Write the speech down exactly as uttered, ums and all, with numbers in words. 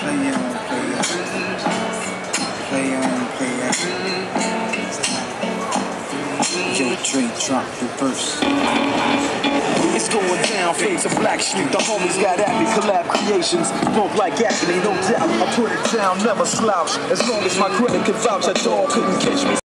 Play on, play on. Play on, play on. Yo, Dre, drop the verse. It's going down, fades of Black Street. The homies got at me, collab creations. Both like agony, no doubt. I put it down, never slouch. As long as my credit can vouch, a dog couldn't catch me